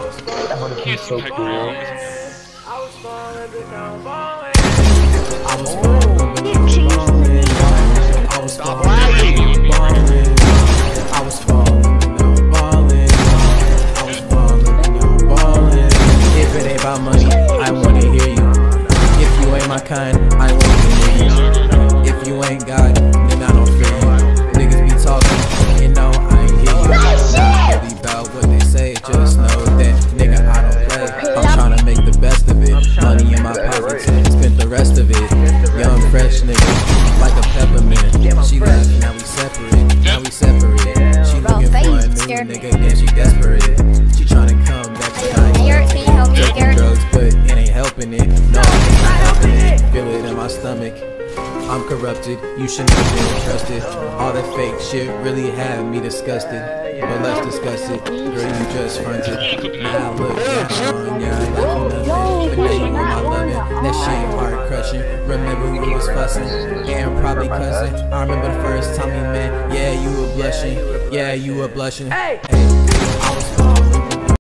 That would have been so cool. I was falling, but now I'm falling. I was falling, but now I'm falling. I was falling, but now I'm balling. I was falling, but now I'm balling. I was falling, but now I'm balling. If it ain't about money, I wanna hear you. If you ain't my kind, I wanna hear you. If you ain't God, then I don't feel you. Niggas be talking, you know I ain't hear you. Not really about what they say, just know that nigga I don't play. I'm tryna make the best of it. Money in my pocket, spent the rest of it. Young fresh nigga, like a peppermint. She left, now we separate. Now we separate. She looking for a new nigga, then she desperate. She tryna come back to taking drugs, but it ain't helping it. No, it's not helping it. Feel it in my stomach. I'm corrupted, you shouldn't have been trusted. All that fake shit really had me disgusted. But let's discuss it, girl, you just fronted. Now I look down on ya like nothing. But now you want my loving, that shit heart crushing. Remember we was fussing, and probably cussing. I remember the first time we met, yeah, you were blushing. Yeah, you were blushing.